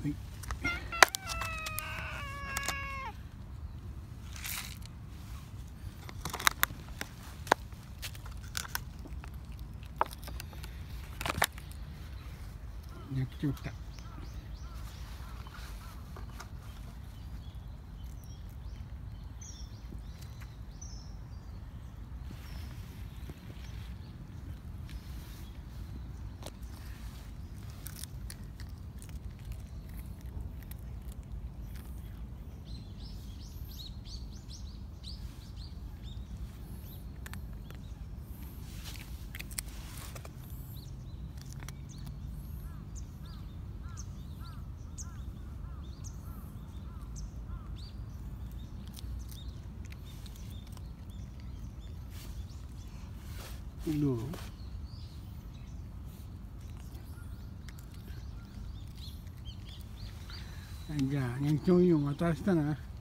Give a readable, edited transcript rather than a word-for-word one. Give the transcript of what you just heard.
はい。焼き鳥来た。どう？じゃあ、焼き鳥を渡したな。